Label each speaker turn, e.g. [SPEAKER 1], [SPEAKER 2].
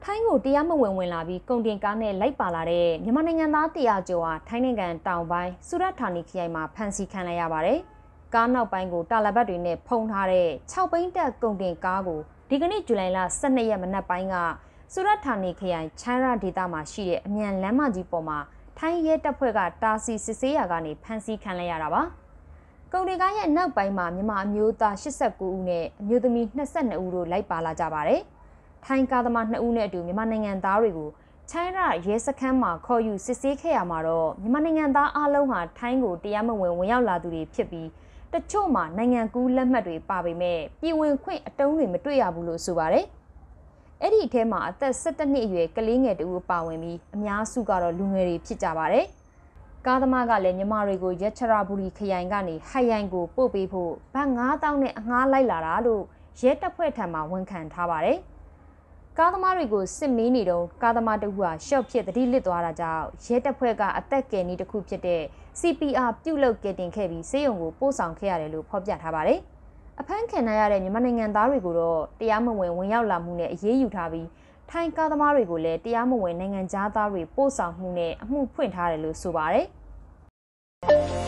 [SPEAKER 1] ထိုင်းကိုတရားမဝင်လာပြီးကုန်တင်ကားနဲ့လိုက်ပါလာတဲ့မြန်မာနိုင်ငံသား100ကျော်ဟာထိုင်းနိုင်ငံတောင်ပိုင်းစူရတ်ဌာနီခရိုင်မှာဖမ်းဆီးခံလိုက်ရပါတယ်။ကားနောက်ပိုင်းကိုတာလဘတ်တွေနဲ့ဖုံးထားတဲ့6ဘီးတပ်ကုန်တင်ကားကိုဒီကနေ့ဇူလိုင်လ12ရက်မနက်ပိုင်းကစူရတ်ဌာနီခရိုင်ချမ်းရဒေသမှာရှိတဲ့အမြန်လမ်းမကြီးပေါ်မှာထိုင်းရဲတပ်ဖွဲ့ကတာစီစစ်ဆေးရာကနေဖမ်းဆီးခံလိုက်ရတာပါ။ကုန်တင်ကားရဲ့နောက်ပိုင်းမှာမြန်မာအမျိုးသား89ဦးနဲ့အမျိုးသမီး22ဦးတို့လိုက်ပါလာကြပါတယ်။ထိုင်းကားသမား2ဦးနဲ့အတူမြန်မာနိုင်ငံသားတွေကိုချိုင်းရရဲစခန်းမှာခေါ်ယူစစ်ဆေးခဲ့ရမှာတော့မြန်မာနိုင်ငံသားအလုံးဟာထိုင်းကိုတရားမဝင်ဝင်ရောက်လာသူတွေဖြစ်ပြီးတချို့မှာနိုင်ငံကူးလက်မှတ်တွေပါပေမဲ့ပြည်ဝင်ခွင့်အတုံးတွေမတွေ့ရဘူးလို့ဆိုပါတယ်။အဲ့ဒီအထဲမှာအသက်17နှစ်အရွယ်ကလေးငယ်တဦးပါဝင်ပြီးအများစုကတော့လူငယ်တွေဖြစ်ကြပါတယ်။ကားသမားကလည်းမြန်မာတွေကိုရက်ချရာဘူရီခရိုင်ကနေဟိုင်ယိုင်ကိုပို့ပေးဖို့ဘတ်9000နဲ့အငှားလိုက်လာတာလို့ရဲတပ်ဖွဲ့ထံမှဝန်ခံထားပါတယ်။ကားသမားတွေကိုစစ်မေးနေတော့ကားသမားတဦးဟာရှော့ဖြစ်သတိလစ်သွားတာကြောင့်ရဲတပ်ဖွဲ့ကအသက်ကယ်နည်းတစ်ခုဖြစ်တဲ့ CPR ပြုတ်လုကယ်တင်ခဲ့ပြီးဆေးရုံကိုပို့ဆောင်ခဲ့ရတယ်လို့ဖော်ပြထားပါတယ်။အဖမ်းခံရတဲ့မြန်မာနိုင်ငံသားတွေကိုတော့တရားမဝင်ဝင်ရောက်လာမှုနဲ့အရေးယူထားပြီးထိုင်းကားသမားတွေကိုလည်းတရားမဝင်နိုင်ငံသားတွေပို့ဆောင်မှုနဲ့အမှုဖွင့်ထားတယ်လို့ဆိုပါတယ်။